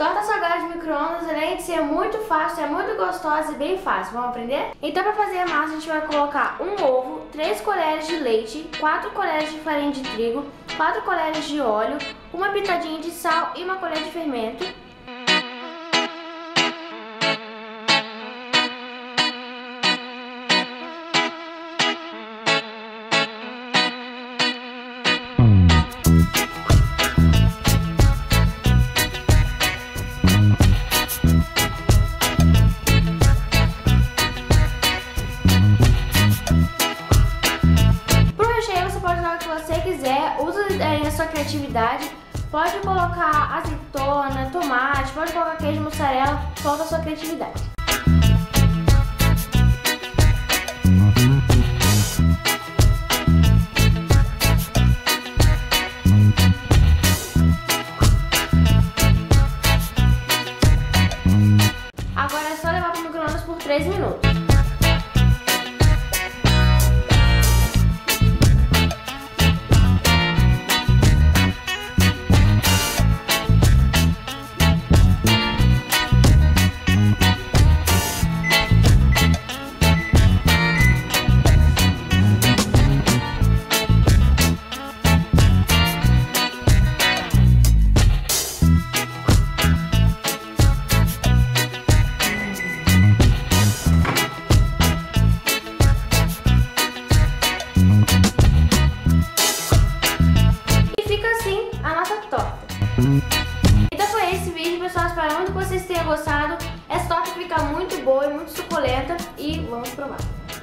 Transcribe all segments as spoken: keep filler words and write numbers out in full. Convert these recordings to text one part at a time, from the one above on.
Torta salgada de micro-ondas, além de ser muito fácil, é muito gostosa e bem fácil. Vamos aprender? Então, para fazer a massa, a gente vai colocar um ovo, três colheres de leite, quatro colheres de farinha de trigo, quatro colheres de óleo, uma pitadinha de sal e uma colher de fermento. Se você quiser, usa aí a sua criatividade. Pode colocar azeitona, tomate, pode colocar queijo mussarela, coloca a sua criatividade. Agora é só levar para o micro-ondas por três minutos. Então foi esse vídeo, pessoal. Espero muito que vocês tenham gostado. Essa torta fica muito boa e muito suculenta. E vamos provar.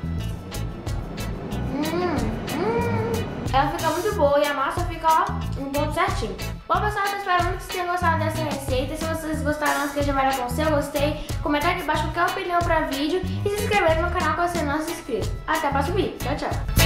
Hum, hum. Ela fica muito boa e a massa fica, ó, um ponto certinho. Bom, pessoal, eu espero muito que vocês tenham gostado dessa receita. Se vocês gostaram, não esqueçam de avaliar com o seu gostei, comentar aqui embaixo qualquer opinião para vídeo e se inscrever no meu canal se você não é inscrito. Até o próximo vídeo. Tchau, tchau.